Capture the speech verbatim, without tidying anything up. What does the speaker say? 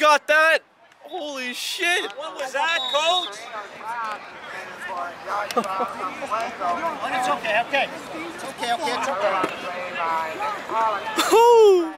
got that? Holy shit! What was that, coach? It's okay, okay. It's okay, okay, it's okay.